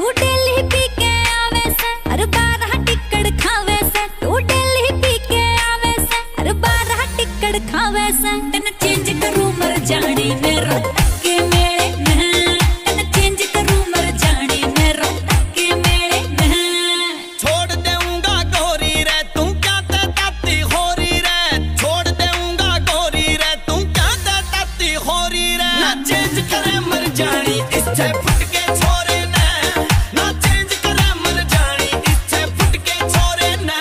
Daily P के आवे से, हर 12 टिकड़ खावे से। तू डेली पी के आवे से, हर 12 टिकड़ खावे से। तेन चेंज करूं मर जानी मेरा के मेले में, तेन चेंज करूं मर जानी मेरा के मेले में। छोड़ देऊंगा गोरी रे तू क्या ताती हो रही रे, छोड़ देऊंगा गोरी रे तू क्या ताती हो रही रे। ना चेंज करे मर जानी इससे फुट के छोरे ने, ना चेंज करे मर जानी इससे फुट के छोरे ने।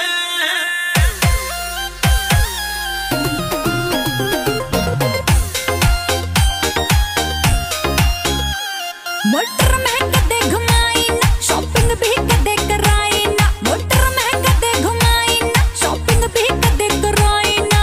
मोटर में कदे घुमाई ना, शॉपिंग भी कदे कराई ना। मोटर में कदे घुमाई ना, शॉपिंग भी कदे कराई ना।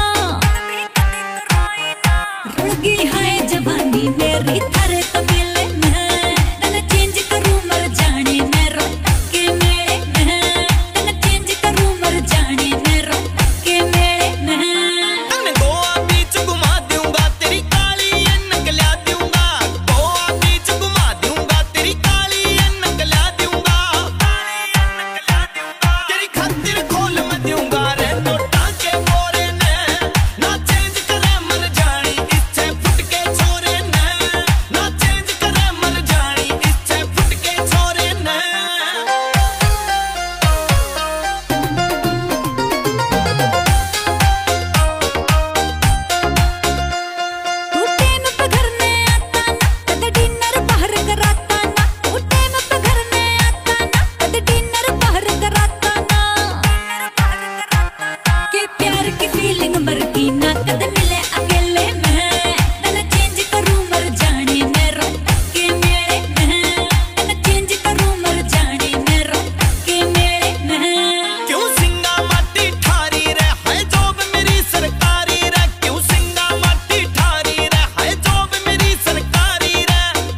रुड़ गई है जवानी मेरी थारे तबेले में, तन चेंज करूं मर जानी मेरा के मेले में। तन चेंज करूं मर जानी मेरा के मेले में। तने गोवा बीच घुमा दूंगा तेरी काली अनक ला दूंगा, गोवा बीच घुमा दूंगा तेरी काली अनक ला दूंगा, तेरी खातिर खोल मैं दूंगा रे नोटा के बोरे ने। ना चेंज करे मर जानी इससे फुट के छोरे ने, ना चेंज करे मर जानी इससे फुट के छोरे ने। तू टाइम पे घर में आता ना, कद डिनर बाहर कराता ना। तू टाइम पे घर में आता ना, कद डिनर बाहर कराता ना। के प्यार की फीलिंग मरती ना कद मिले अकेले में। तन चेंज करूं मर जानी मेरा के मेले में, तन चेंज करूं मर जानी मेरा के मेले में। क्यों सिंगा माटी ठारी रे है जॉब मेरी सरकारी रे, क्यों सिंगा माटी ठारी रे है जॉब मेरी सरकारी रे।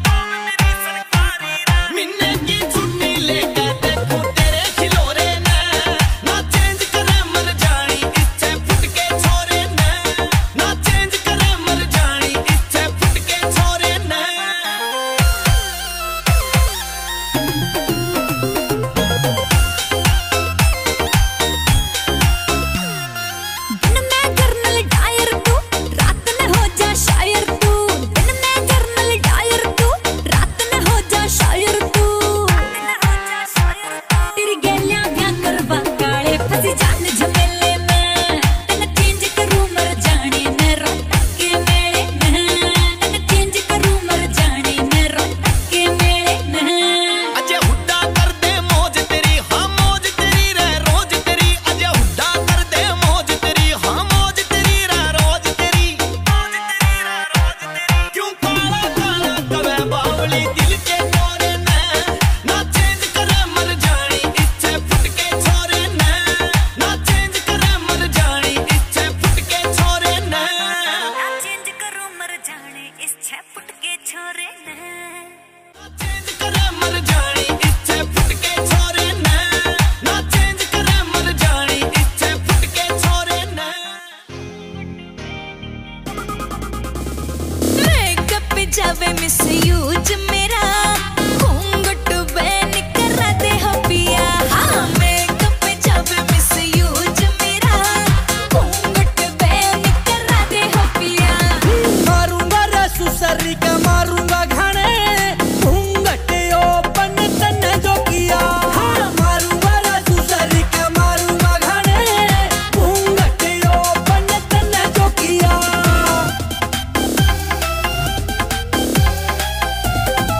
मिन्ने की छुट्टी लेके देखूं तेरे खिलौने ने, ना चेंज करे मर जानी इससे फुट के छोरे ने, ना चेंज करे मर जानी इससे फुट के छोरे ने। दिन में जर्नल डायर तू, रात में हो जा शायर तू। दिन में जर्नल डायर तू, रात में हो जा शायर तू। तेरी गैलियां क्या करवा काले फंसी जान झमेले में। तन चेंज करूं मर जानी मेरा के मेले में, तन चेंज करूं मर जानी मेरा के मेले में। अजय हुड्डा कर दे मौज तेरी, हाँ मौज तेरी रे रोज तेरी। अजय हुड्डा कर दे मौज तेरी, हाँ मौज तेरी रे रोज तेरी। क्यों काला काला कवे बावली दिल के कोरे ने, ना चेंज करे मर जानी इससे फुट के छोरे ने, ना चेंज करे मर जानी इससे फुट के छोरे ने। चेंज करूं मर जाने इस छपुट के छोरे ने। चेंज करे मर जानी इससे फुट के छोरे ने, ना चेंज करे मर जानी इससे फुट के छोरे ने। मेकअप जावे मिस यूज मेरा, घूंघट बैन करा दे हो पिया। हाँ मेकअप जावे मिस यूज मेरा, घूंघट बैन करा दे हो पिया। मारूंगा रसू सरी का मारूंगा घाने, घूंघट ओपन तन्ने जो किया। हाँ मारूंगा रसू सरी का मारूंगा घाने, घूंघट ओपन तन्ने जो किया।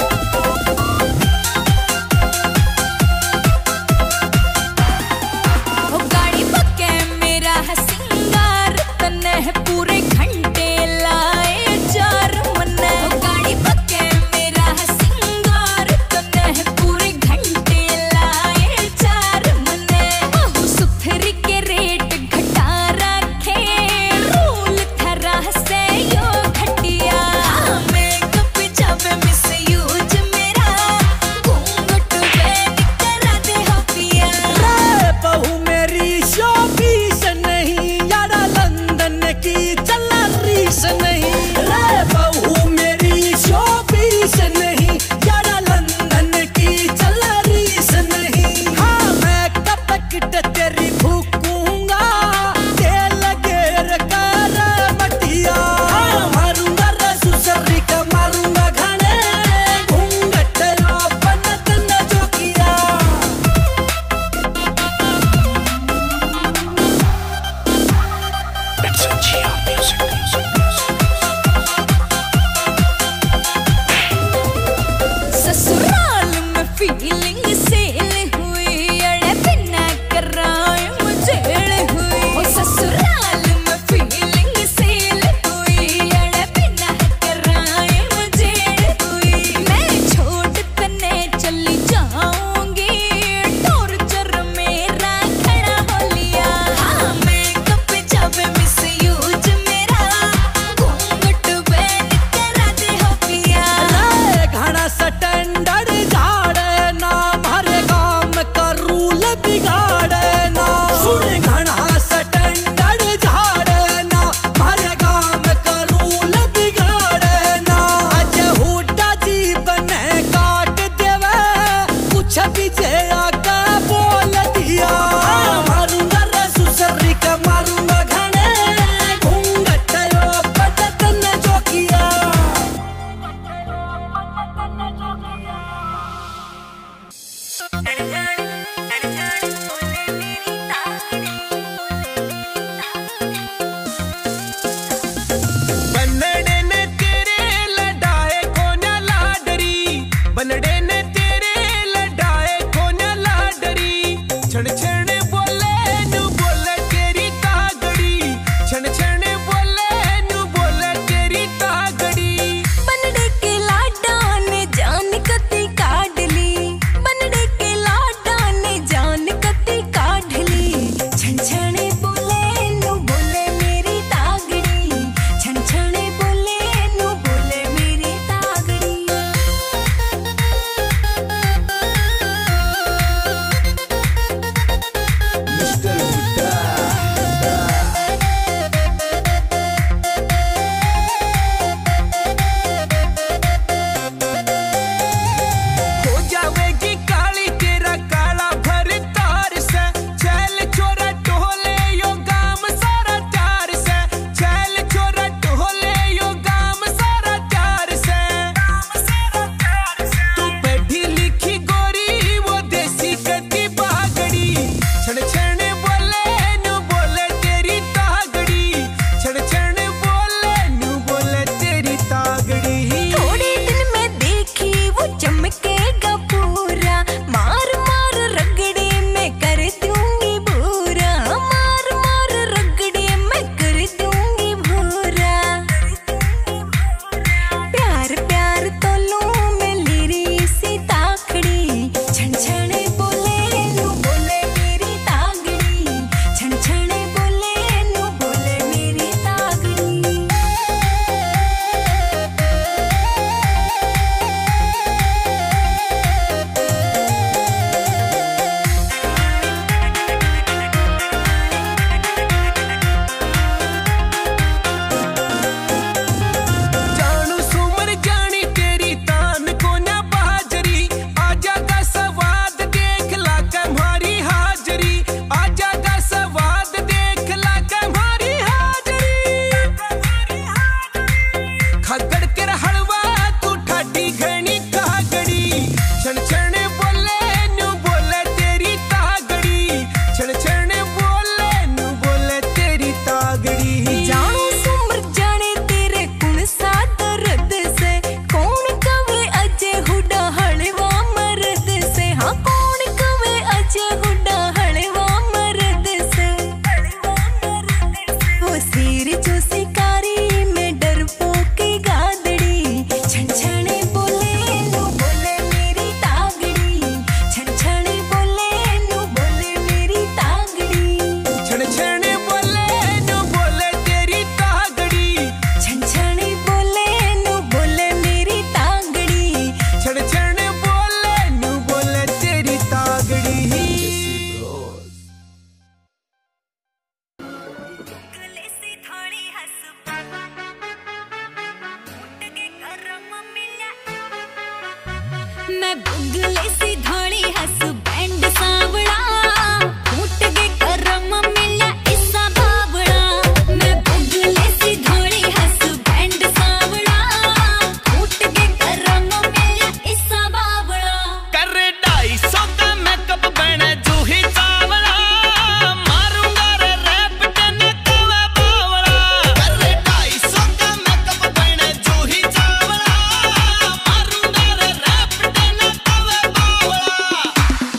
मैं बुगले सी धोनी हस बैंड सांवड़ा फूट के करम मिला इसा बावड़ा मैं बुगले सी धोनी हस बैंड सांवड़ा फूट के करम मिला इसा बावड़ा कर 250 का मेकअप बने जूही चावड़ा मारूंगा रे रैप तेने कवे बावड़ा कर 250 का मेकअप बने जूही चावड़ा मारूंगा रे रैप तेने कवे बावड़ा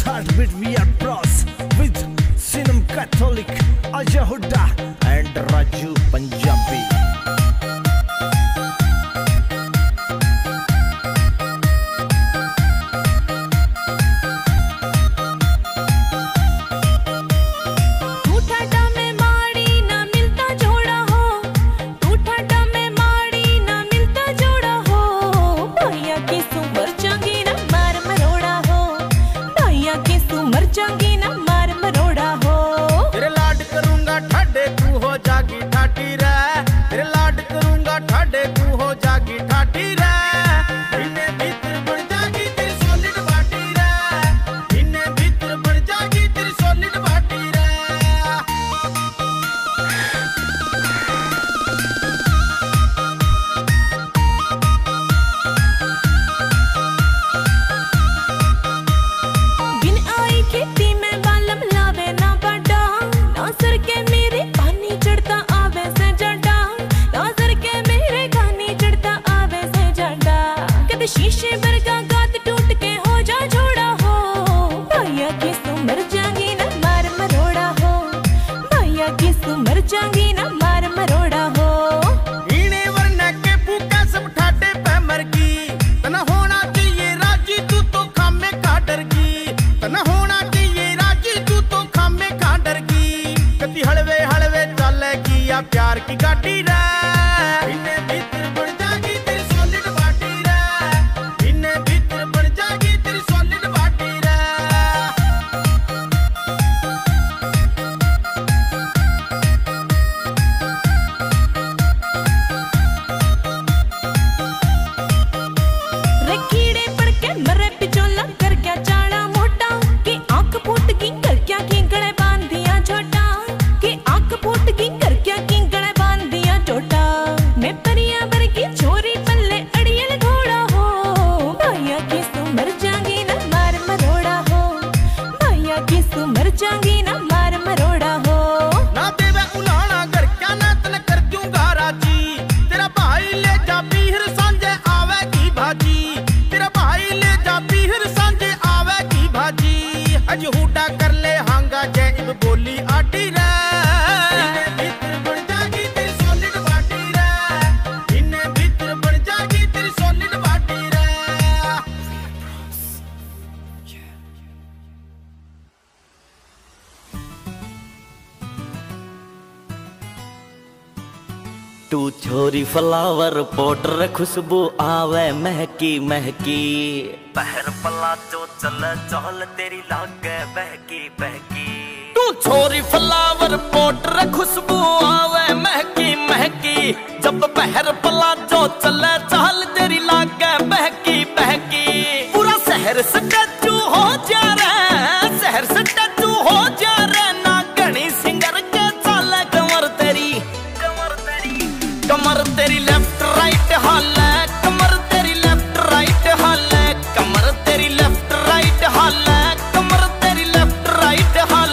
heartbeat we are bros with Sinam Catholic, Ajay Huda and Raju Punjabi. शीशे बरगा गात टूट के हो जा छोड़ा हो भैया की सुमर जाएंगी ना मार मरोड़ा हो भैया की सुमर जाएंगी ना मार मरोड़ा हो इने वरना के भूखा सब ठाटे पे मर की तना होना चाहिए राजी तू तो खामे का डर की तना होना चाहिए राजी तू तो खामे का डर की कति हलवे हलवे चलेगी या प्यार की गाड़ी रे इने भीतर बढ़ जाएगी तेरी सॉलिड बाटी रे इने भीतर बढ़ जाएगी तेरी सॉलिड बाटी रे कीड़े पड़ के मरे पिछोला कर क्या चाड़ा मोटा कि आंख फूट की कर क्या की गले बांध दिया छोटा कि आंख फूट की कर क्या की गले बांध दिया छोटा मैं परिया भर की छोरी पल्ले अड़ियल घोड़ा हो भैया की सुमर जाएंगी ना मार मरोड़ा हो भैया की सुमर जाएंगी ना मार मरोड़ा हो ना देवे उलाना कर क्या ना तन कर दूंगा राजी तेरा भाई ले जा पीहर सांझे आवेगी भाजी तेरा भाई ले जा पीहर सांझे आवेगी भाजी अज हुडा कर ले हांगा जय इब बोली आटी रे इन्हें भीतर बढ़ जाएगी तेरी सॉलिड बाटी रे इन्हें भीतर बढ़ जाएगी तेरी सॉलिड बाटी रे तू छोरी फ्लावर पोटर खुशबू आवे महकी महकी पहर पला जो चल चहल तेरी लागे बहकी बहकी तू छोरी फ्लावर पोटर खुशबू आवे महकी महकी जब बहर पला जो चले चाल तेरी लागे बहकी बहकी पूरा शहर स्टैचू हो जा रे शहर स्टैचू हो जा रे ना गणी सिंगर के चाले कमर तेरी कमर तेरी लेफ्ट राइट हाल कमर तेरी लेफ्ट राइट हाल कमर तेरी लेफ्ट राइट हाल कमर तेरी लेफ्ट राइट हाल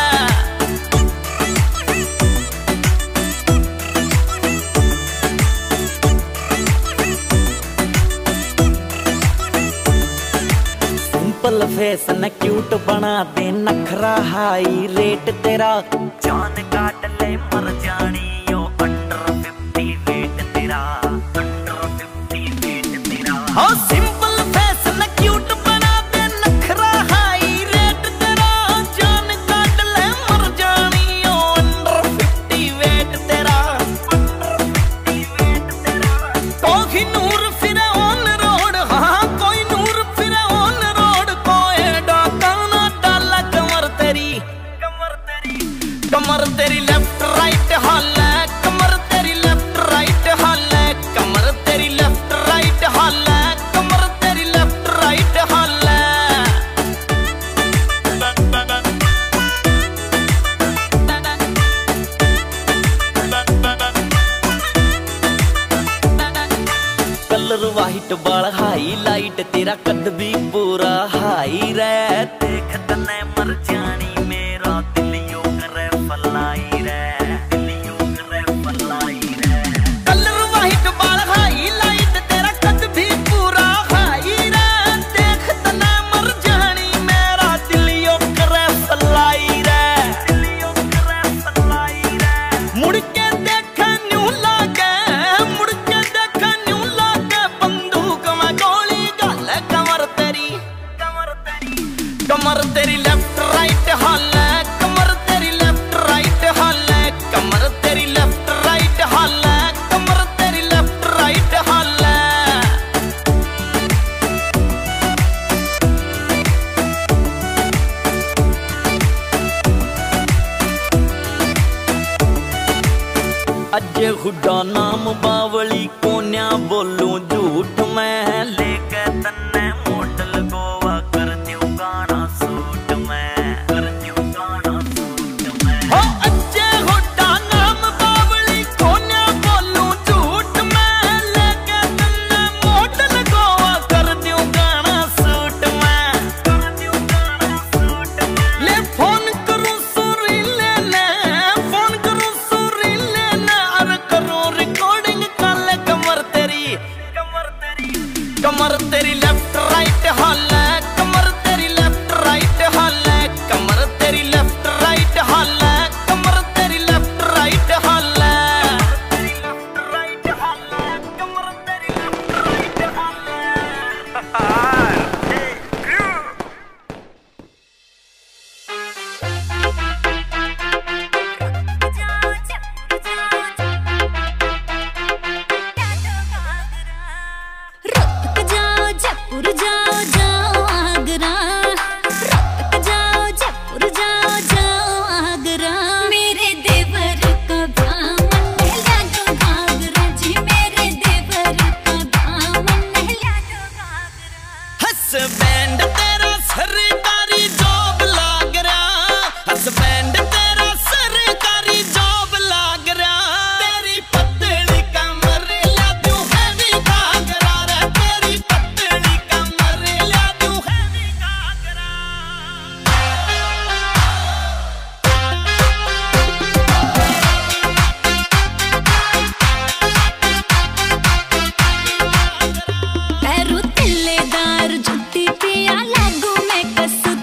सिंपल फेस न क्यूट बना दे नखरा हाई रेट तेरा जान काट ले मर जानी यो अंडर 50 वेट तेरा अंडर 50 वेट तेरा हाँ सिंपल फेस न क्यूट बना दे नखरा हाई रेट तेरा जान काट ले मर जानी ओ अंडर 50 वेट तेरा कोई नूर फिरे ऑन रोड हाँ कोई नूर फिरे ऑन रोड कोई डाका ना डाला कमर तेरी लेफ्ट राइट हाल कमर तेरी लेफ्ट राइट हाल कमर तेरी लेफ्ट राइट हाल कमर तेरी लेफ्ट राइट हाल कलर वाइट बाल हाई लाइट तेरा कद भी पूरा हाई रे देख तने मर जानी मेरा दिल यूं करे फलाई रे दिल यूं करे फलाई रे कलर वाइट बाल हाई लाइट तेरा कद भी पूरा हाई रे देख तना मर जानी मेरा दिल अजय हुड्डा नाम बावली कोन्या बोलूं झूठ मैं लेके तन्ने मोटल गोवा कर दूं गाना सूट मैं कर दूं गाना सूट मैं हो अजय हुड्डा नाम बावली कोन्या बोलूं झूठ मैं लेके तन्ने मोटल गोवा कर दूं गाना सूट मैं कर दूं गाना सूट मैं ले फोन करूं सुरीले ने फोन करूं सुरीले ने अरे करूं रिकॉर्डिंग कल कमर तेरी लेफ्ट राइट हाल है कमर तेरी लेफ्ट राइट हाल है कमर तेरी लेफ्ट राइट हाल है कमर तेरी लेफ्ट राइट हाल है कमर तेरी लेफ्ट राइट हाल है कमर तेरी लेफ्ट राइट हाल जयपुर जाओ जाओ आगरा रख जाओ जयपुर जाओ जाओ आगरा मेरे देवर का दामन ला दो घाघरा जी मेरे देवर का दामन ला दो घाघरा हस्बैंड तेरा सरकारी जॉब लाग रहा हस्बैंड तेरा सरकारी जॉब लाग रहा तेरी पतली कमर ला दूं हैवी घाघरा रे तेरी पतली कमर ला दूं हैवी घाघरा पैरू तिल्लेदार जुत्ती पिया लागू मैं कसूती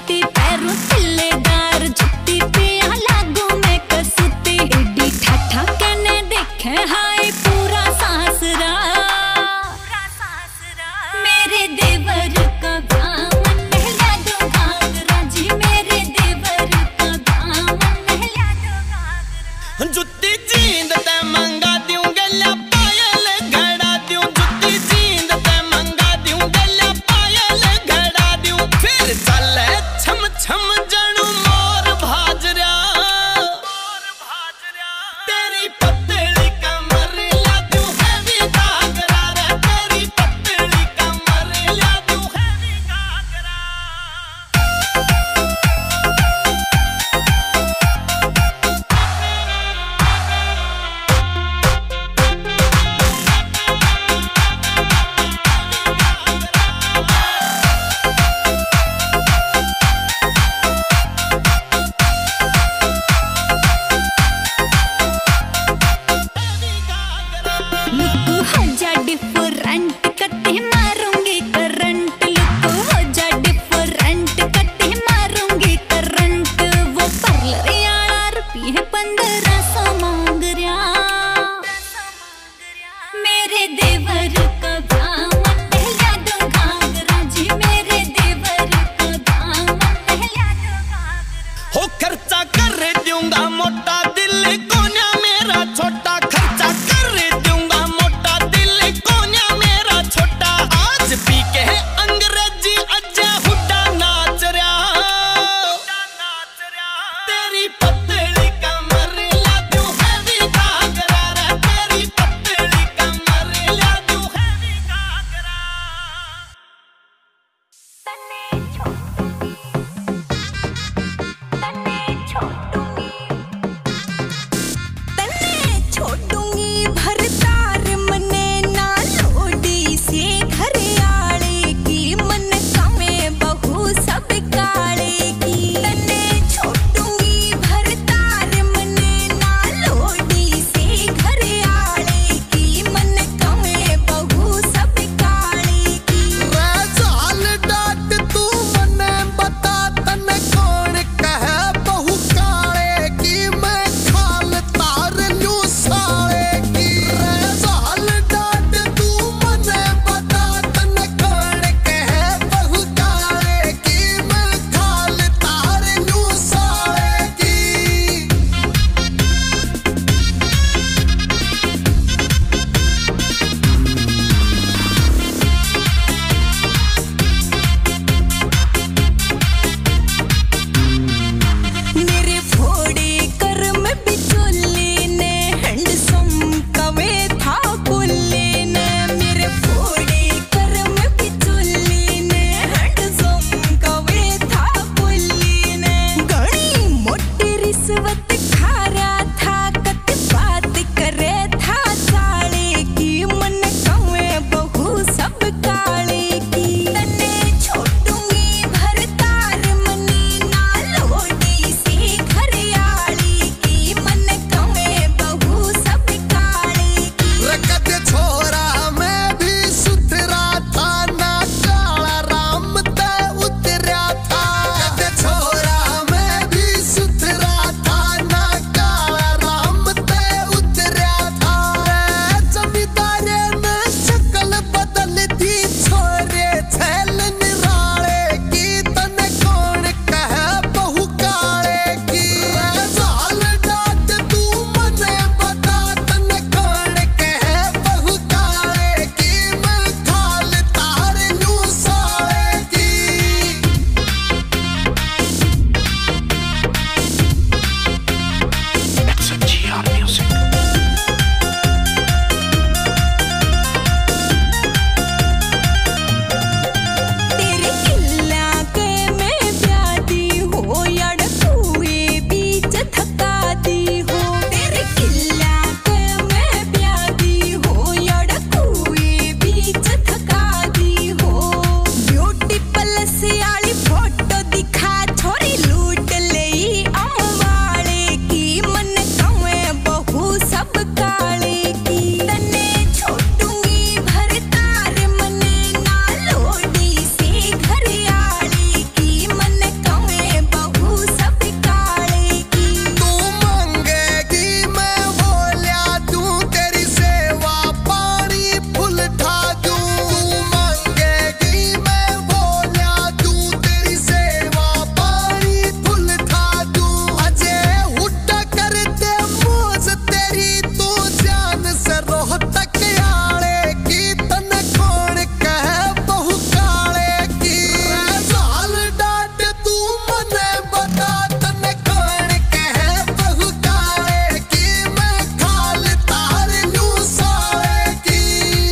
हरियाली फोटो दिखा छोरी लूट लई अम्बाले की मन कवे बहु सब काले की तने छोटूंगी भरतार मने ना लोडी से हरियाली की मन कवे बहु सब काले की तू मांगेगी मैं बोलिया दूं तेरी सेवा पानी फुल ठा दूं तू मांगेगी मैं बोलिया दूं तेरी सेवा पानी फुल ठा दूं अजय हुड्डा कर दे मौज तेरी तू जान से रोहतक आले की तन कौन कहे बहु काले की साल डाट तू मने बता तन कौन कहे बहु काले की मैं खाल तार लू साले की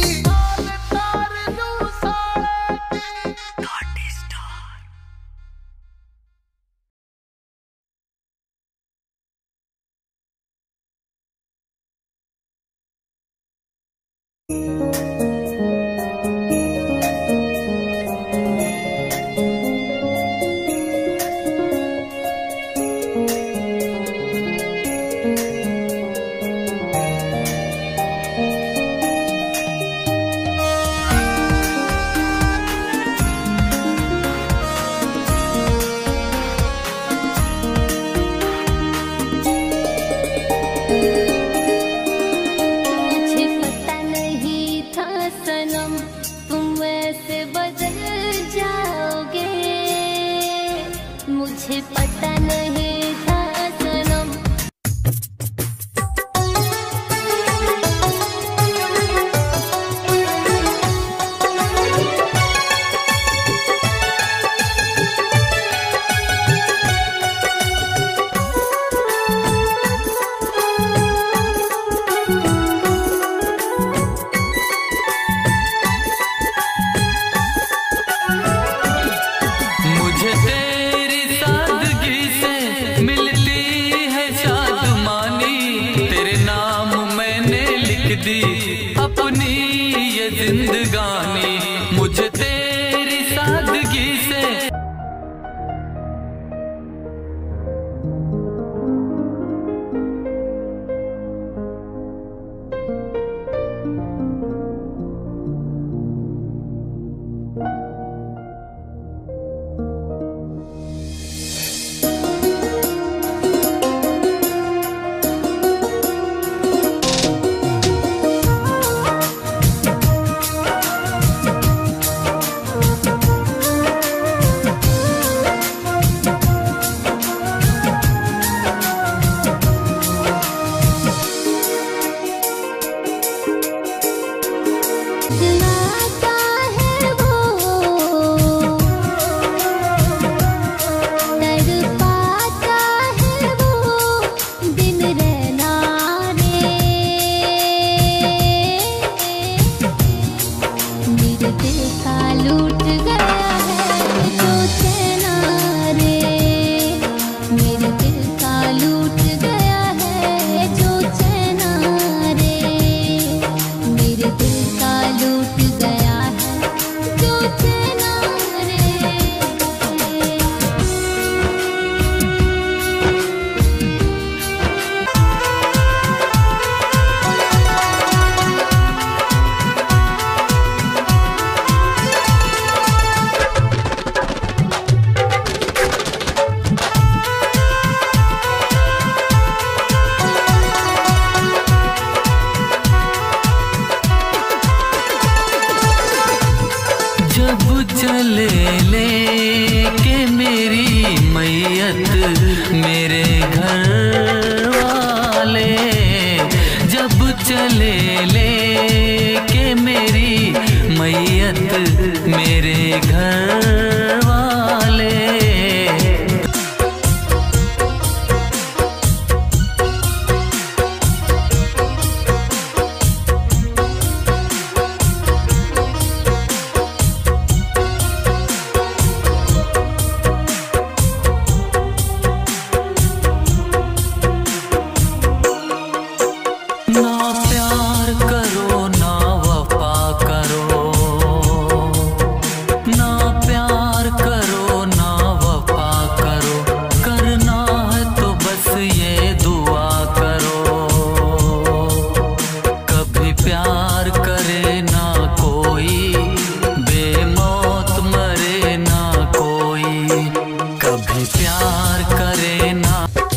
मुझे पता नहीं था सनम तुम ऐसे बदल जाओगे मुझे पता नहीं था सनम मुझे तेरी सादगी से मिलती है शादमानी तेरे नाम मैंने लिख दी अपनी ये जिंदगानी मुझे तेरी सादगी से कभी प्यार करे ना।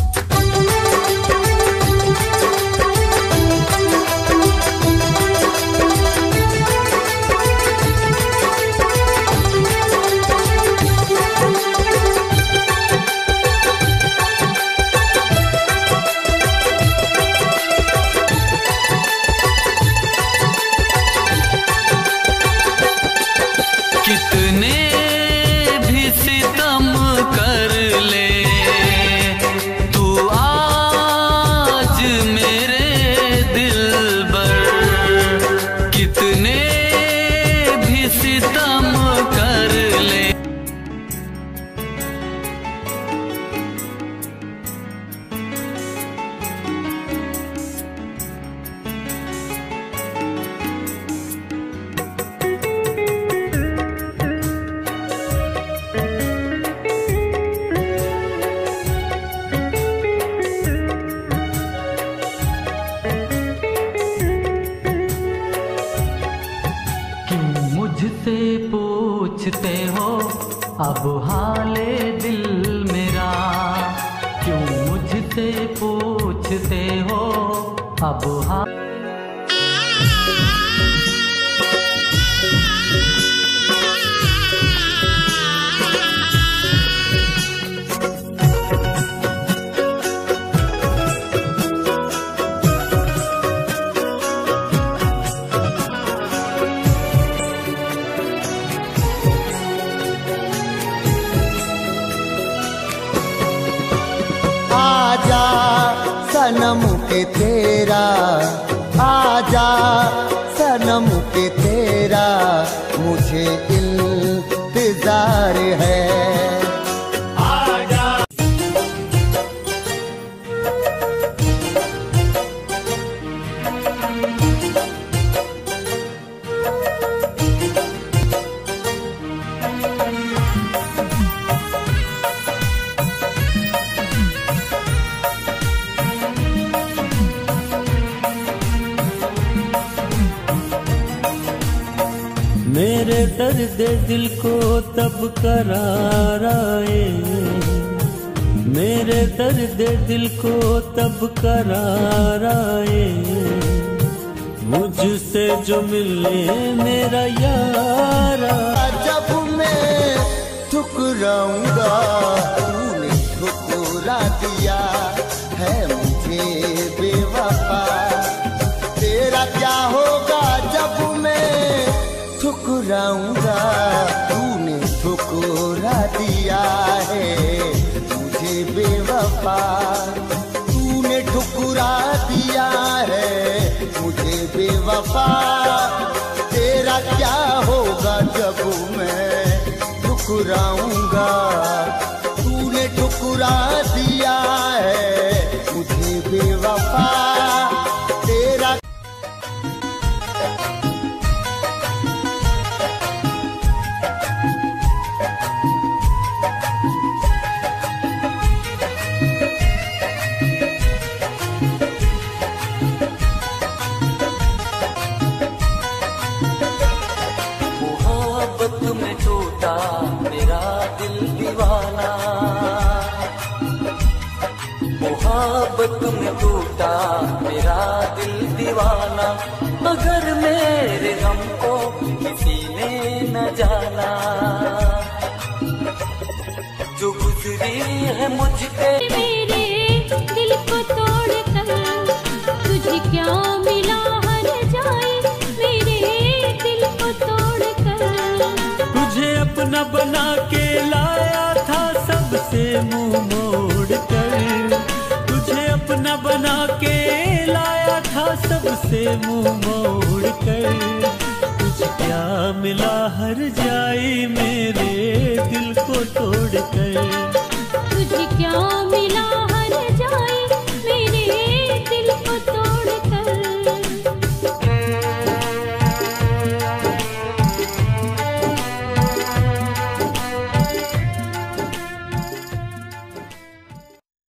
कितने भी सितम कर ले तू आज मेरे दिलबर, कितने भी सितम कर ले। मुझसे पूछते हो अब हाले दिल मेरा, क्यों मुझसे पूछते हो अब हाल। आजा सनम के तेरा, आजा सनम के तेरा मुझे इंतजार है। मेरे दर्द दिल को तब करार आए, मेरे दर्द दिल को तब करार आए, मुझसे जो मिले मेरा यारा। जब मैं ठुकराऊंगा तूने ठुकरा दिया है मुझे बेवफा, तेरा क्या होगा जब मैं ठुकराऊंगा तूने ठुकरा दिया है मुझे बेवफा, तूने ठुकरा दिया है मुझे बेवफा, तेरा क्या होगा जब मैं ठुकराऊंगा, तूने ठुकरा दिया है मुझे बेवफा, तेरा। मोहब्बत में टूटा मेरा दिल दीवाना, मोहब्बत में टूटा मेरा दिल दीवाना, मगर मेरे गम को किसी ने न जाना, जो गुजरी है मुझ पे। मेरे दिल को तोड़ कर तुझे क्या मिला हर जाए, मेरे दिल को तोड़ कर। तुझे अपना बना के लाया था सबसे मुंह मोड़ कर, तुझे अपना बना के लाया था सबसे मुंह मोड़ कर, तुझे क्या मिला हर जाए मेरे दिल को तोड़ कर।